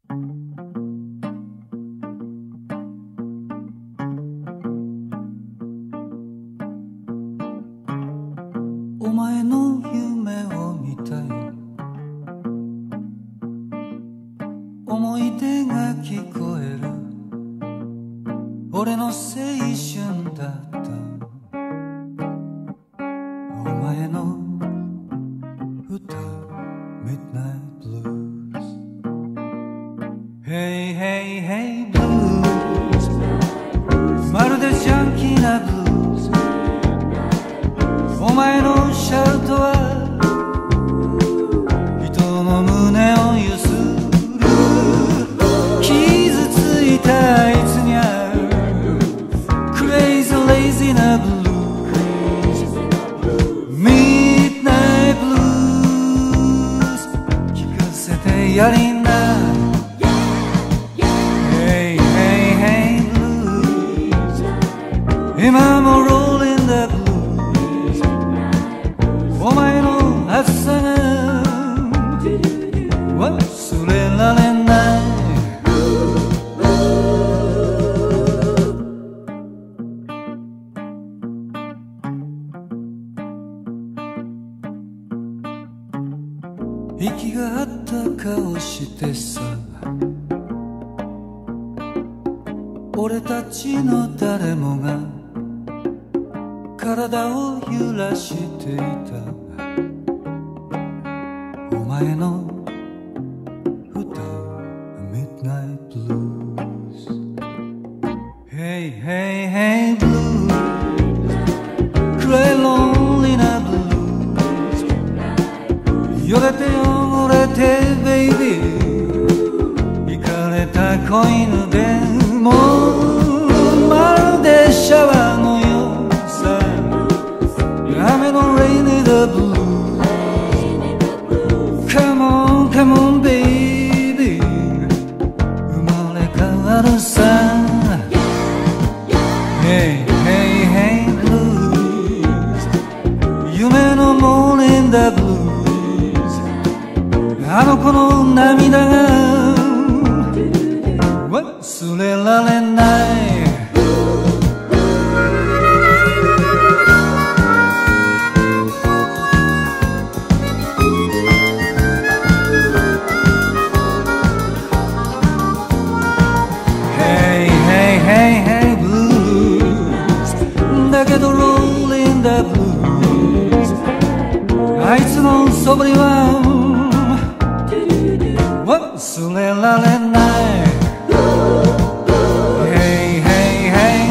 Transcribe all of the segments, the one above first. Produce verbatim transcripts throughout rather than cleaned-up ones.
お前の夢を見たよ、思い出が聞こえる、俺の青春だった。お前の歌 Midnight Blues Hey hey hey blues まるでジャンキーなブルース。お前のシャウトは人の胸をゆする、傷ついたあいつにゃクレイズレイジーなブルー、ミッドナイトブルース聞かせてやりな。 Hey hey hey blues 今もローリンダブルー、お前の暑さが忘れられない。息が合った顔してさ、俺たちの誰もが体を揺らしていた。お前の歌 Midnight Blues Hey hey hey blues Cry lonely なブルース、よれて汚れてベイビー、イカれた子犬でもまるでシャワーのようさ、雨のレイニーダブルー、Come on, come on, baby 生まれ変わるさ。 Hey, hey, hey, blues 夢のモーニングダブルース、あの子の涙が忘れられない。Hey hey blues だけどローリンダブルース、あいつのそぶりは忘れられない。 Hey hey hey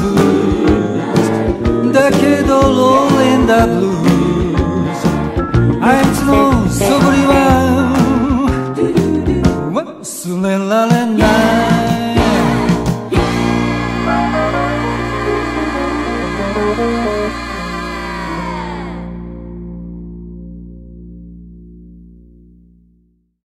blues だけどローリンダブルース、あいつのそぶりは忘れられない。 Thank you.